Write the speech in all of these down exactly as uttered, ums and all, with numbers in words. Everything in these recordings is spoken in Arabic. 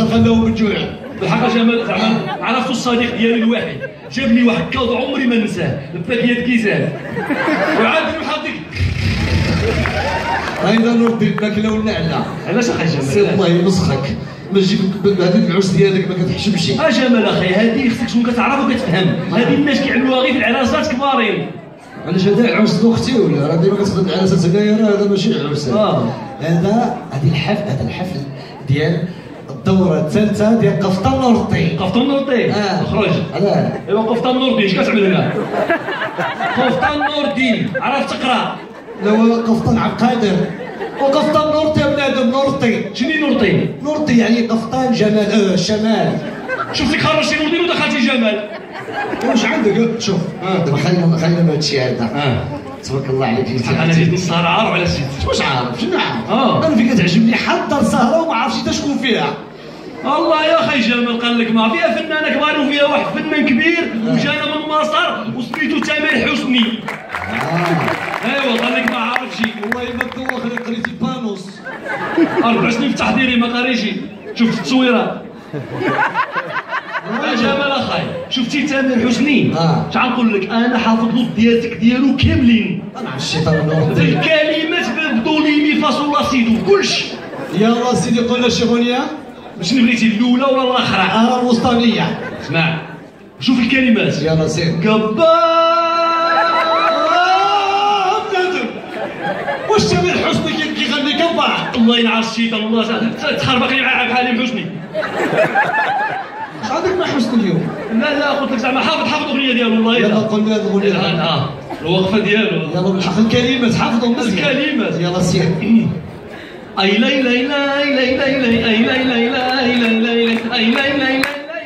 خلاهم بالجوع. بالحق جمال زعما عرفتو الصديق ديالي الواحد جاب لي واحد كاوط عمري ما ننساه الباكيات كيسان وعاد بحال ديك هايدا نور الدين الماكله والنعناع. علاش اخي جمال؟ سير الله يمسخك ما تجيب هذيك العرس ديالك ما كتحشمش. اه جمال اخي هذه خصك تكون كتعرف وكتفهم، هذه الناس كيعملوها غير في العراسات كبارين. علاش هذا عرس اختي ولا راه ديما كتخدم العراسات سكاير هذا ماشي عرس. اه هذا هذه الحفل هذا الحفل ديال الدورة الثالثة ديال قفطان نورطي. قفطان نورطي؟ اه خرج. علاه؟ ايوا قفطان نورطي اش كتعمل هنا؟ قفطان نورطي عرفت تقرا؟ لا هو قفطان عبقادر وقفطان نورطي بنادم نورطي. شنو نورطي؟ نورطي يعني قفطان جمال اه شمال. شفتك خرجتي نورطي ودخلتي جمال. واش عندك؟ شوف اه دابا خلينا خلينا من هادشي هذا. اه تبارك الله عليك جيتي. انا جيت نسهر عارف على السيت. واش عارف شنو عارف؟ اه انا فيك كتعجبني حضر سهره وما عرفتش حتى شكون فيها. الله يا اخي جمال قال لك ما فيها فنانه كبار وفيها واحد فنان كبير وجانا من مصر وسميتو تامر حسني. اه ايوا قال لك ما عارفش. والله ما دوخ انا قريتي بانوس اربع سنين في تحضيري ما قاريشي. شفت التصويرات يا جمال اخاي شفتي تامر حسني؟ اه شحال نقول لك انا حافظ له ديالتك ديالو كاملين. انا الشيطان نورطي. الكلمات بدوليمي فاصولا سيدو كلشي. يلا سيدي قول لنا شي اغنيه. شنو بغيتي الاولى ولا الاخرى؟ انا الوسطانيه. اسمع شوف الكلمات. يلا سير. كبار بنادم واش تامر حسني كيغني كبار؟ الله ينعس الشيطان الله تخربق لي مع حليم حسني. اش عندك مع حسني اليوم؟ لا لا قلت لك زعما حافظ حافظ الاغنيه ديالو والله يلا قول لي هذه الاغنيه. اه الوقفه ديالو. يلا بالحق الكلمات حافظهم مزيان. الكلمات يلا سير. اي لاي لاي لاي لاي لاي لاي اي لاي لاي لاي لاي لاي اي لاي لاي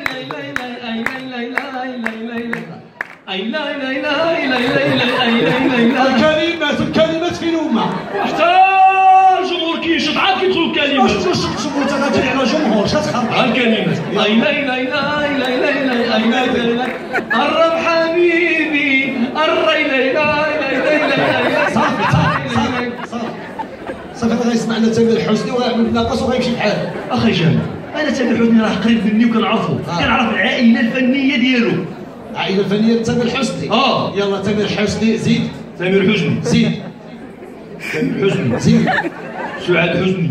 الكلمات الكلمات فين هما؟ حتى الجمهور كينشط عاد كيدخلوا الكلمات. واش تنشط الجمهور انت غتجري على الجمهور اش غتخرب؟ ها الكلمات اي لاي لاي لاي لاي لاي لاي اي لاي لاي لاي قرب حبيبي الري لاي لاي لاي لاي لاي صافي صافي صافي صافي صافي انا غيسمعنا تامر حسني وغيعمل ناقص وغيمشي بحاله. اخي جمال انا تامر حسني راه قريب مني وكنعرفو كنعرف العائله الفنيه ديالو. العائله الفنيه تامر حسني. اه يلا تامر حسني زيد. تامر حسني زيد. تامر حسني زيد. سعاد حسني.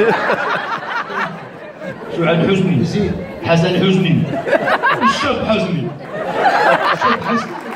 سعاد حسني. زيد. حسن حسني. الشاب حسني. الشاب حسني.